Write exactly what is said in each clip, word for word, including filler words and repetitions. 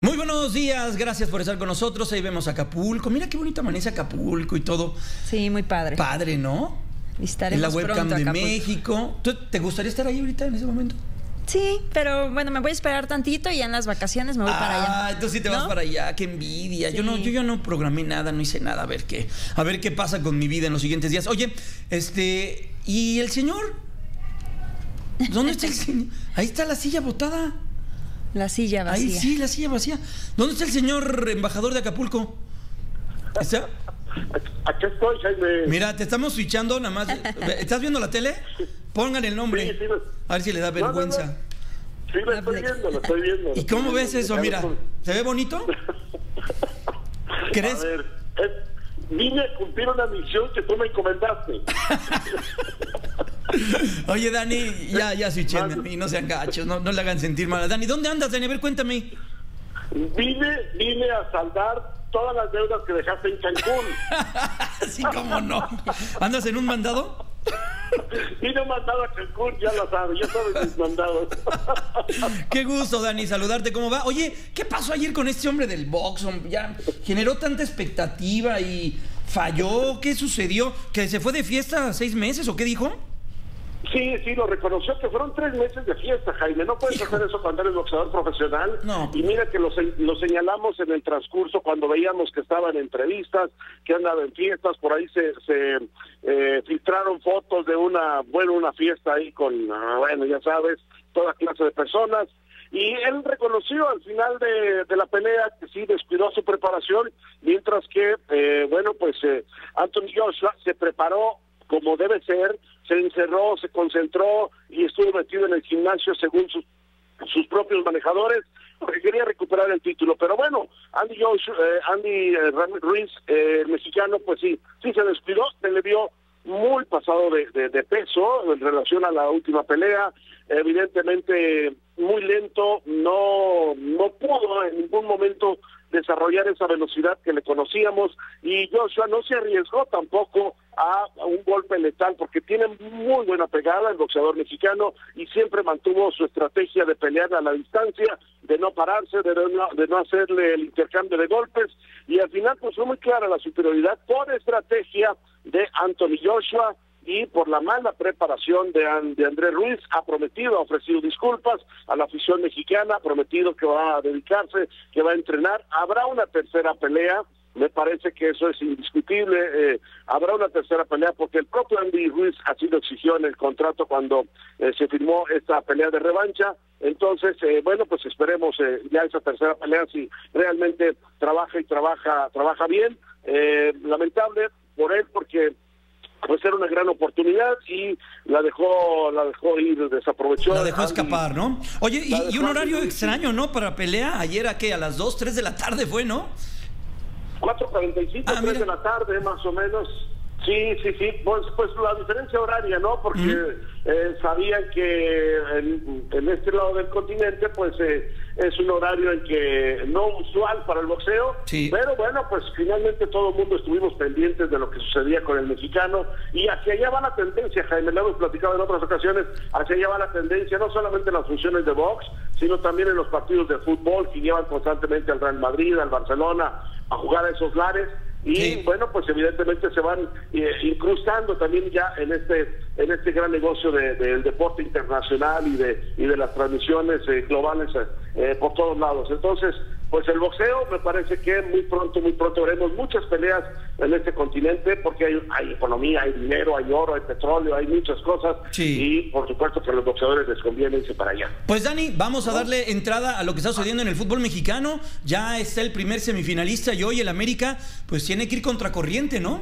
Muy buenos días, gracias por estar con nosotros. Ahí vemos Acapulco. Mira qué bonito amanece Acapulco y todo. Sí, muy padre. Padre, ¿no? Estaremos en la webcam pronto, de Acapulco. México. ¿Tú, ¿Te gustaría estar ahí ahorita en ese momento? Sí, pero bueno, me voy a esperar tantito y ya en las vacaciones me voy ah, para allá. Ah, entonces sí te ¿No? vas para allá, qué envidia. Sí. Yo no, yo ya no programé nada, no hice nada, a ver qué, a ver qué pasa con mi vida en los siguientes días. Oye, este, ¿y el señor? ¿Dónde está el señor? Ahí está la silla botada. La silla vacía. Ahí sí, la silla vacía. ¿Dónde está el señor embajador de Acapulco? ¿Está? Aquí estoy, Jaime. Mira, te estamos switchando nada más. ¿Estás viendo la tele? Póngale el nombre. Sí, sí, me... A ver si le da vergüenza. No, no, no. Sí, lo estoy viendo, lo estoy viendo. ¿Y cómo ves eso? Mira, ¿se ve bonito? ¿Crees? A ver, es, vine a cumplir una misión que tú me encomendaste. Oye, Dani, ya, ya switchenme y no sean gachos, no, no le hagan sentir mal a Dani. ¿Dónde andas, Dani? A ver, cuéntame. Vine, vine a saldar todas las deudas que dejaste en Cancún. Sí, cómo no. ¿Andas en un mandado? Vine mandado a Cancún, ya lo sabes, ya sabes mis mandados. Qué gusto, Dani, saludarte. ¿Cómo va? Oye, ¿qué pasó ayer con este hombre del box? Ya generó tanta expectativa y falló. ¿Qué sucedió? ¿Que se fue de fiesta seis meses o qué dijo? Sí, sí, lo reconoció, que fueron tres meses de fiesta, Jaime. No puedes hacer eso cuando eres boxeador profesional. No. Y mira que lo, lo señalamos en el transcurso cuando veíamos que estaba en entrevistas, que andaba en fiestas. Por ahí se, se eh, filtraron fotos de una, bueno, una fiesta ahí con, bueno, ya sabes, toda clase de personas. Y él reconoció al final de, de la pelea que sí descuidó su preparación, mientras que, eh, bueno, pues eh, Anthony Joshua se preparó como debe ser, se encerró, se concentró y estuvo metido en el gimnasio según sus, sus propios manejadores, porque quería recuperar el título. Pero bueno, Andy Joshua, eh, Andy eh, Ruiz, eh, el mexicano, pues sí, sí se descuidó, se le vio muy pasado de, de, de peso en relación a la última pelea, evidentemente muy lento, no, no pudo en ningún momento desarrollar esa velocidad que le conocíamos, y Joshua no se arriesgó tampoco a, a un golpe letal, porque tiene muy buena pegada el boxeador mexicano y siempre mantuvo su estrategia de pelear a la distancia, de no pararse, de no, de no hacerle el intercambio de golpes, y al final pues fue muy clara la superioridad por estrategia de Anthony Joshua y por la mala preparación de, de Andrés Ruiz. Ha prometido, ha ofrecido disculpas a la afición mexicana, ha prometido que va a dedicarse, que va a entrenar. Habrá una tercera pelea, me parece que eso es indiscutible, eh, habrá una tercera pelea porque el propio Andy Ruiz así lo exigió en el contrato cuando eh, se firmó esta pelea de revancha. Entonces, eh, bueno, pues esperemos eh, ya esa tercera pelea si realmente trabaja y trabaja, trabaja bien. Eh, lamentable por él porque pues era una gran oportunidad y la dejó la dejó ir, desaprovechó. La dejó Andy, escapar, ¿no? Oye, y, y un horario Andy, extraño, ¿no? Para pelea, ayer a qué, a las dos, tres de la tarde fue, ¿no? cuatro cuarenta y cinco, ah, tres de la tarde, más o menos. Sí, sí, sí, pues, pues la diferencia horaria, ¿no? Porque mm. eh, sabían que en, en este lado del continente, pues eh, es un horario en que no usual para el boxeo, sí. Pero bueno, pues finalmente todo el mundo estuvimos pendientes de lo que sucedía con el mexicano, y hacia allá va la tendencia, Jaime, lo hemos platicado en otras ocasiones, hacia allá va la tendencia, no solamente en las funciones de box, sino también en los partidos de fútbol que llevan constantemente al Real Madrid, al Barcelona, a jugar a esos lares. Y sí. Bueno, pues evidentemente se van eh, incrustando también ya en este en este gran negocio de, de, del deporte internacional y de y de las transmisiones eh, globales eh, por todos lados. Entonces, pues el boxeo me parece que muy pronto, muy pronto veremos muchas peleas en este continente, porque hay, hay economía, hay dinero, hay oro, hay petróleo, hay muchas cosas, sí. Y por supuesto que a los boxeadores les conviene irse para allá. Pues Dani, vamos a darle entrada a lo que está sucediendo en el fútbol mexicano. Ya está el primer semifinalista y hoy el América pues tiene que ir contracorriente, ¿no?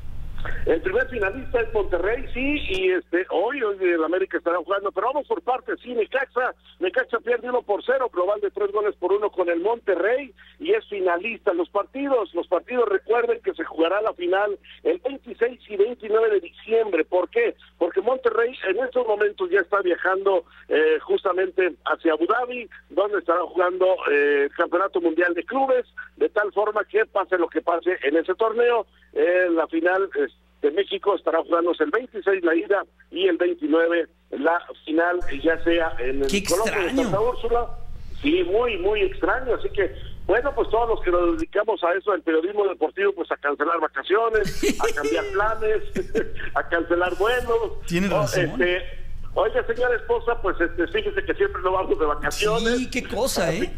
El primer finalista es Monterrey, sí, y este hoy, hoy el América estará jugando, pero vamos por partes, sí, Necaxa, Necaxa pierde uno por cero, global de tres goles por uno con el Monterrey, y es finalista. Los partidos, los partidos recuerden que se jugará la final el veintiséis y veintinueve de diciembre, ¿por qué? Porque Monterrey en estos momentos ya está viajando eh, justamente hacia Abu Dhabi, donde estará jugando eh, el Campeonato Mundial de Clubes, de tal forma que pase lo que pase en ese torneo, eh, la final eh, de México estará jugándose el veintiséis la ida y el veintinueve la final, ya sea en el ¡Qué Coloso de extraño! Santa Úrsula. Sí, muy, muy extraño, así que, bueno, pues todos los que nos dedicamos a eso, al periodismo deportivo, pues a cancelar vacaciones, a cambiar planes, a cancelar vuelos. Tienes razón. Este, oiga, señora esposa, pues este, fíjese que siempre nos vamos de vacaciones. Sí, qué cosa, ¿eh?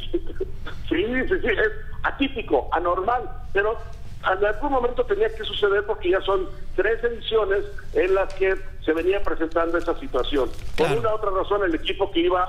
Sí, sí, sí, es atípico, anormal, pero en algún momento tenía que suceder porque ya son tres ediciones en las que se venía presentando esa situación. Por Claro. una u otra razón, el equipo que iba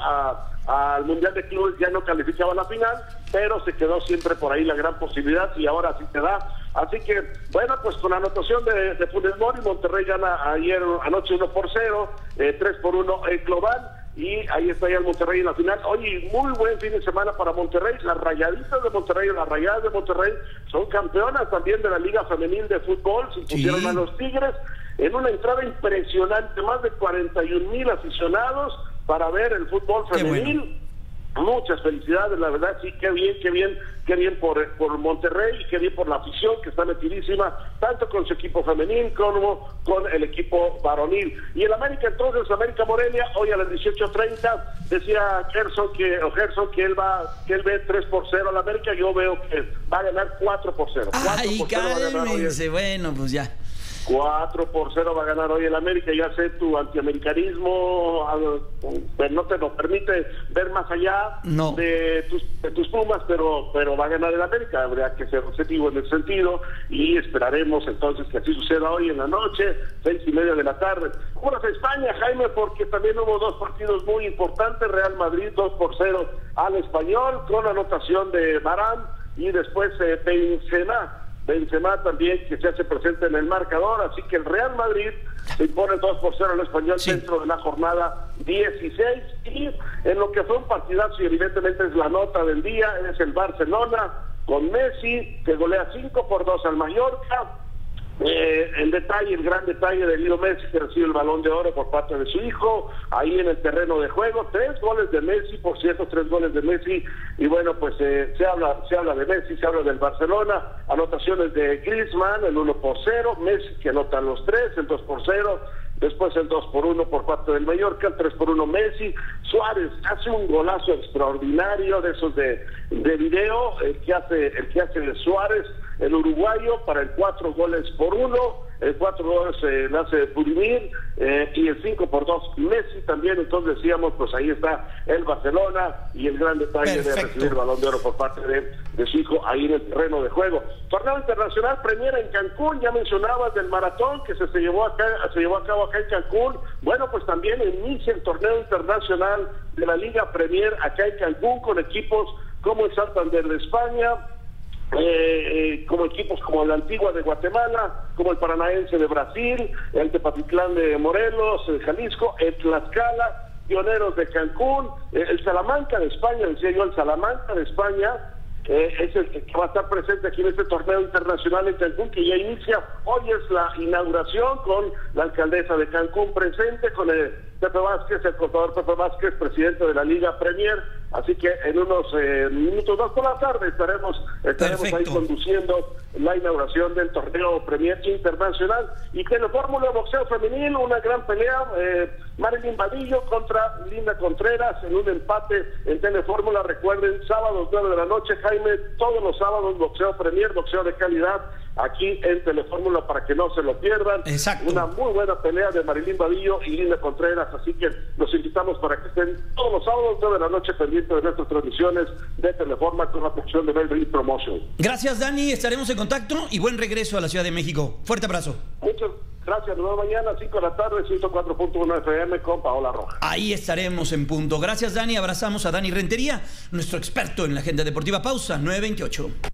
a, al Mundial de Clubes ya no calificaba a la final, pero se quedó siempre por ahí la gran posibilidad y ahora sí se da. Así que, bueno, pues con la anotación de, de Funes Mori, Monterrey gana ayer anoche uno por cero, eh, tres por uno el global. Y ahí está ya el Monterrey en la final. Oye, muy buen fin de semana para Monterrey. Las Rayaditas de Monterrey, las Rayadas de Monterrey son campeonas también de la Liga Femenil de Fútbol. Se impusieron Sí. a los Tigres en una entrada impresionante. Más de cuarenta y un mil aficionados para ver el fútbol Qué femenil. bueno. Muchas felicidades, la verdad, sí, qué bien, qué bien, qué bien por, por Monterrey y qué bien por la afición que está metidísima, tanto con su equipo femenil como con el equipo varonil. Y el América, entonces, América Morelia, hoy a las dieciocho treinta, decía Gerson que, o Gerson que él va, que él ve tres por cero al América, yo veo que va a ganar cuatro por cero. Ay, cálmense, bueno, pues ya. cuatro por cero va a ganar hoy el América. Ya sé, tu antiamericanismo pues no te lo permite ver más allá no. de, tus, de tus Pumas, pero pero va a ganar el América. Habría que ser objetivo en ese sentido y esperaremos entonces que así suceda hoy en la noche, seis y media de la tarde. Vámonos a España, Jaime, porque también hubo dos partidos muy importantes. Real Madrid dos por cero al Español con anotación de Varane y después eh, Benzema. Benzema también, que se hace presente en el marcador, así que el Real Madrid se impone dos por cero al Español sí. dentro de la jornada dieciséis, y en lo que fue un partidazo y evidentemente es la nota del día, es el Barcelona con Messi, que golea cinco por dos al Mallorca. Eh, el detalle, el gran detalle de Leo Messi, que recibe el Balón de Oro por parte de su hijo, ahí en el terreno de juego, tres goles de Messi, por cierto, tres goles de Messi, y bueno, pues eh, se habla se habla de Messi, se habla del Barcelona, anotaciones de Griezmann, el uno por cero, Messi que anota los tres, el dos por cero, después el dos por uno por parte del Mallorca, el tres por uno Messi. Suárez hace un golazo extraordinario de esos de, de video, el que hace el que hace de Suárez, el uruguayo, para el cuatro goles por uno, el cuatro goles eh, le hace Budimir, eh, y el cinco por dos Messi también. Entonces decíamos, pues ahí está el Barcelona y el gran detalle Perfecto. de recibir el Balón de Oro por parte de, de su hijo ahí en el terreno de juego. Torneo internacional Premier en Cancún, ya mencionabas del maratón que se, se llevó acá, se llevó a cabo acá en Cancún. Bueno, pues también inicia el torneo internacional de la Liga Premier acá en Cancún con equipos como el Santander de España, Eh, eh, como equipos como la Antigua de Guatemala, como el Paranaense de Brasil, el Tepatitlán de Morelos, el Jalisco, el Tlaxcala, Pioneros de Cancún, eh, el Salamanca de España, decía yo, el Salamanca de España, eh, es el que va a estar presente aquí en este torneo internacional en Cancún, que ya inicia. Hoy es la inauguración con la alcaldesa de Cancún presente, con el Pepe Vázquez, el contador Pepe Vázquez, presidente de la Liga Premier. Así que en unos eh, minutos más por la tarde estaremos estaremos ahí conduciendo la inauguración del torneo Premier Internacional. Y Telefórmula Boxeo Femenil, una gran pelea, eh, Marilyn Vadillo contra Linda Contreras en un empate en Telefórmula. Recuerden, sábados nueve de la noche, Jaime, todos los sábados boxeo Premier, boxeo de calidad aquí en Telefórmula para que no se lo pierdan. Exacto. Una muy buena pelea de Marilyn Vadillo y Linda Contreras, así que los invitamos para que estén todos los sábados nueve de la noche pendientes de nuestras transmisiones de Teleforma con la producción de Melvin Promotion. Gracias, Dani, estaremos en contacto y buen regreso a la Ciudad de México. Fuerte abrazo. Muchas gracias, nos vemos mañana, cinco de la tarde, ciento cuatro punto uno F M con Paola Roja. Ahí estaremos en punto. Gracias, Dani, abrazamos a Dani Rentería, nuestro experto en la agenda deportiva. Pausa, nueve veintiocho.